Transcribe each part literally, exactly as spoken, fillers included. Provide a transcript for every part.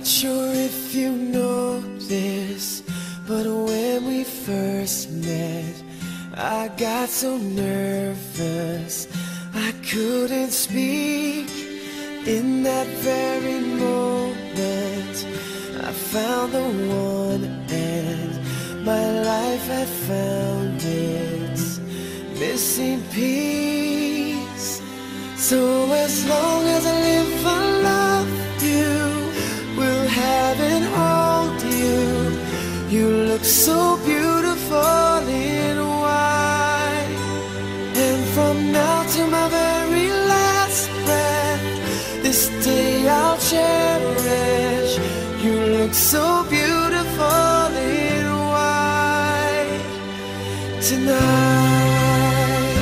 Not sure if you know this, but when we first met, I got so nervous I couldn't speak. In that very moment I found the one, and my life had found its missing piece. So as long as I live, I love you, will have and hold you. You look so beautiful in white, and from now to my very last breath, this day I'll cherish. You look so beautiful in white tonight.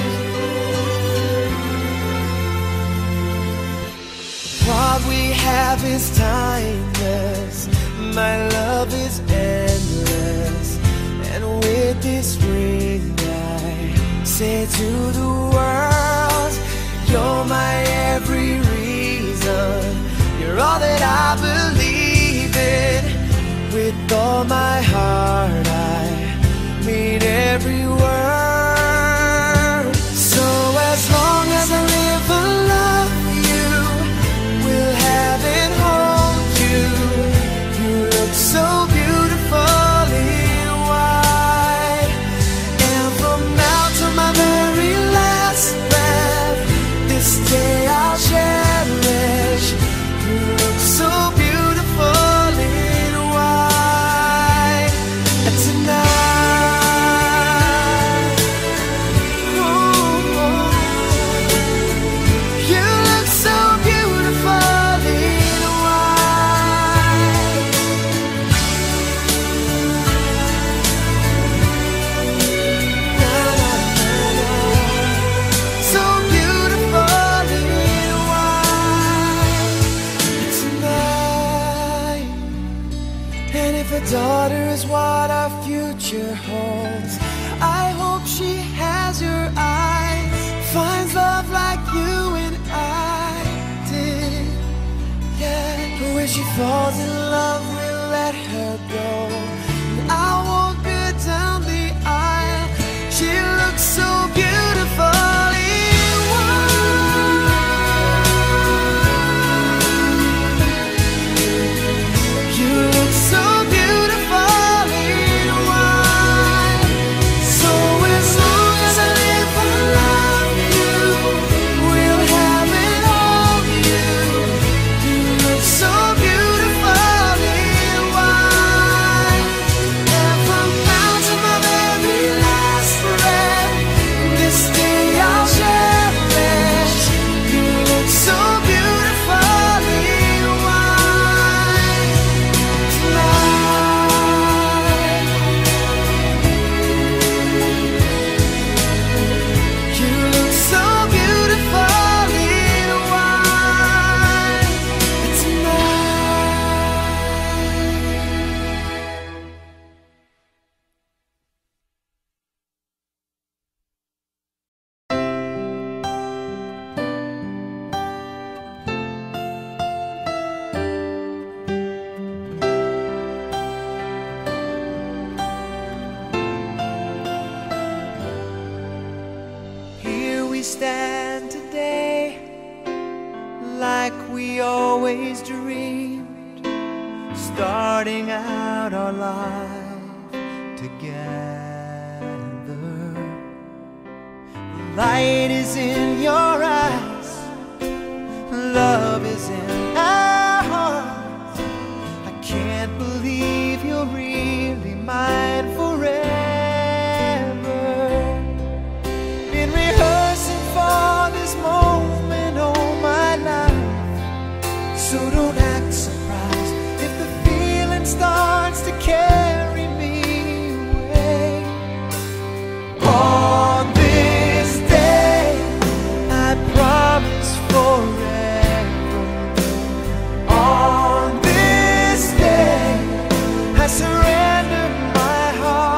What we have is timeless, my love is endless, and with this ring I say to the world, you're my every reason, you're all that I believe in. With all my heart I mean every word. So as long as I live, I love you, will have and hold you. You look so beautiful in white, and from now to my very last breath, this day I'll cherish. You look so beautiful in white tonight. Ooh, you look so beautiful in white. Na, na, na, na. So beautiful in white tonight. And if a daughter is what our future holds, I hope she has your eyes, finds love like you and I did. Yeah, but when she falls in love, we'll let her go, and I'll walk her down the aisle. She looks so beautiful in white. You look so beautiful in white. So as long as I live, I love you, will have and hold you. You look so beautiful in white, and from now to my very last breath, this day I'll cherish. You look so beautiful in white tonight. You look so beautiful in white Here we stand today, like we always dreamed, starting out our life together. The light is in your eyes, love is in our hearts. I can't believe you're really mine forever. Been rehearsing for this moment all my life, so don't act surprised if the feeling starts to carry me away. On this day, I promise forever. On this day, I surrender my heart.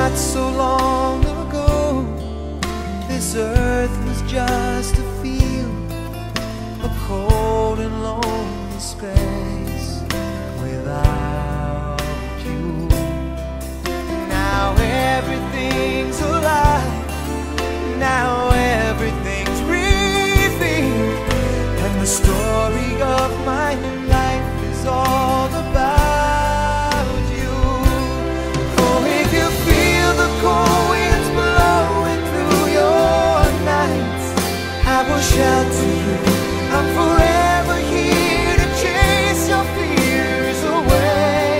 not so long ago, this earth was just a field, a cold and lonely space without you. Now everything's alive, now everything's breathing, and the story of my life is all about you. Oh, if you feel the cold winds blowing through your nights, I will shelter you. I'm forever here to chase your fears away.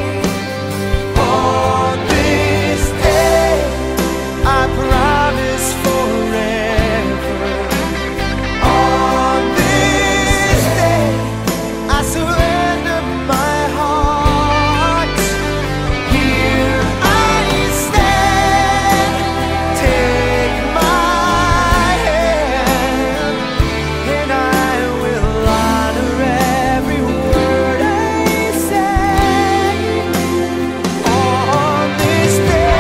On this day, I promise forever. On this day, I surrender my heart. Here I stand, take my hand, and I will honor every word I say. On this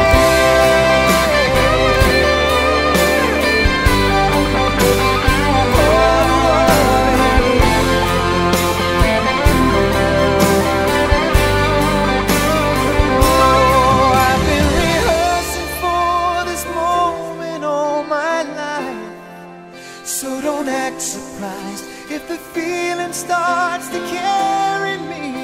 Oh, I've been rehearsing for this moment all my life, so don't act surprised if the feeling starts to carry me